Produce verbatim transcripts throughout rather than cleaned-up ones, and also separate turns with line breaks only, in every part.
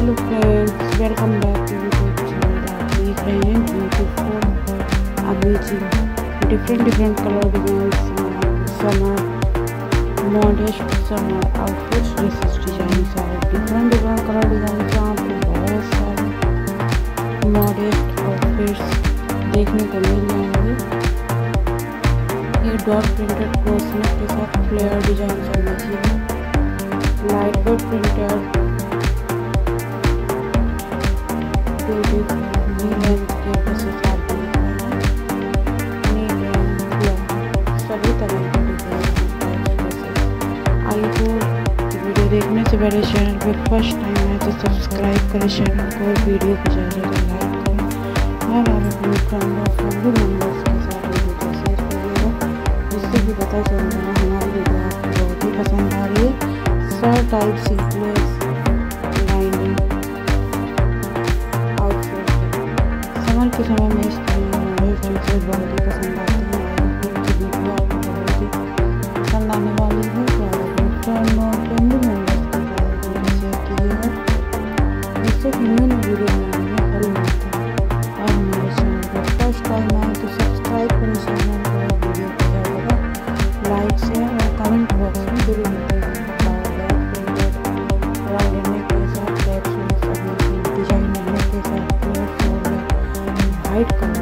Hello friends, welcome back to YouTube channel. आप देख रहे हैं beautiful amazing different different colour design summer modest summer outfits dresses design है। Different different colour design से आपको बहुत सारे मॉडेस्ट आउटफिट्स देखने को मिल जाएंगे। ये डॉट प्रिंटेड क्रोसनेक के साथ फ्लेयर डिजाइन है। Light weight printed knee length के ड्रेसेस आप देख रहे हैं। नी लेंथ सभी तरह के design dresses. I hope video देखने से पहले चैनल पे फर्स्ट टाइम है तो सब्सक्राइब करें चैनल को और वीडियो को ज़्यादा से लाइक करें और आप अपने फ्रेंड और फैमिली मेम्बर्स के साथ वीडियो को शेयर करिएगा, जिससे कि पता चल रहा है हमारी वीडियो आपको बहुत ही पसंद आ रही है। सर type sequence lining outfit summer के समय में इस तरह हमारे ड्रेसेस बहुत ही पसंद आते हैं और इनकी वीडियो आपको बहुत ही पसंद आने वाली है। तो आप अपने फ्रेंड और फैमिली मेम्बर्स के साथ वीडियो शेयर कीजिएगा, जिससे कि न्यू न्यू वीडियो बनाने में हेल्प मिलता है। और हमारे चैनल पर फर्स्ट टाइम आए तो सब्सक्राइब करें चैनल को और वीडियो को ज़्यादा लाइक शेयर और कमेंट बॉक्स में जरूर बताइए। White colour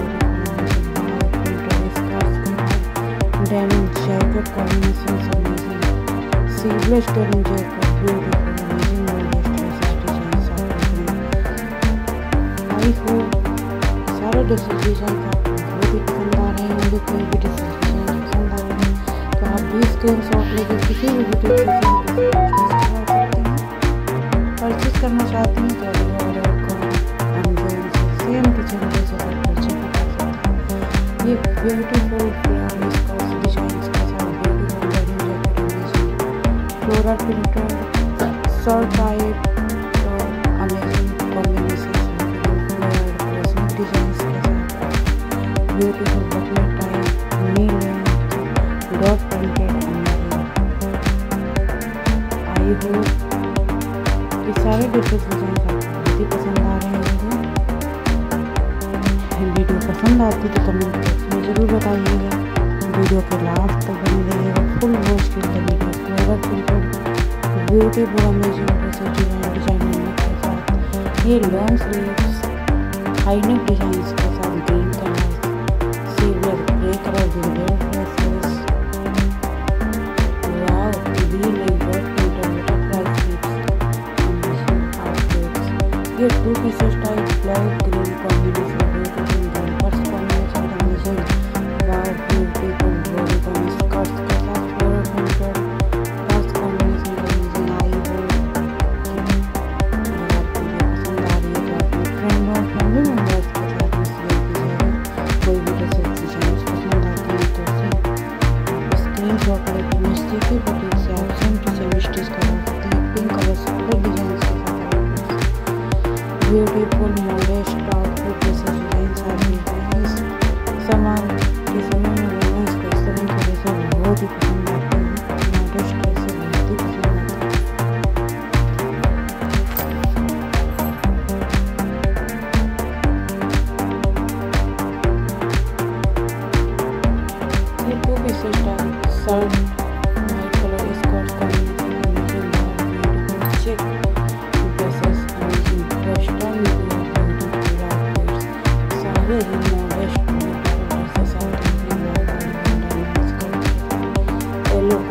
denim jacket combination amazing sleeveless denim jacket beautiful amazing dresses design. I hope सारे ड्रेसेस डिजाइन आपको बहुत ही पसंद आ रहे होंगे। कोई भी ड्रेसेस डिजाइन पसंद आ रहे हैं तो आप भी स्क्रीनशॉट लेके किसी भी बुटीक से परचेज कर सकते हैं। परचेज करना चाहते हैं तो अभी ऑर्डर करो, सेम किचन जैसे परचेज कर सकते हैं। ये ब्यूटीफुल फ्लावर स्कर्ट्स डिजाइन के साथ beautiful denim jacket amazing floral printed shirt type और amazing combination flared cross neck design के साथ beautiful button type knee length dot printed amazing. I hope ये सारे ड्रेसेस डिजाइन आपको बहुत ही पसंद आ रहे होंगे। वीडियो पसंद आती तो कमेंट बॉक्स में ज़रूर बताइएगा। वीडियो के लास्ट तक बने रहिएगा, फुल वॉच के लिए video flavour printed beautiful amazing dresses design design के साथ ये long sleeves high neck design के साथ green colour sleeveless grey colour dresses wow we like dot printed butterfly sleeves outfits. ये two pieces type black green combination beautiful modest outfit जैसे design सारी सामान के समय में रोमांस को इस तरह के ड्रेसेस बहुत ही पसंद आते हैं। मॉडेस्ट ड्रेसेस बहुत ही पसंद आते हैं। ये two pieces type shirt white colour skirt combination beautiful check dresses amazing western beautiful outfits सारे ही modest beautiful dresses outfit yellow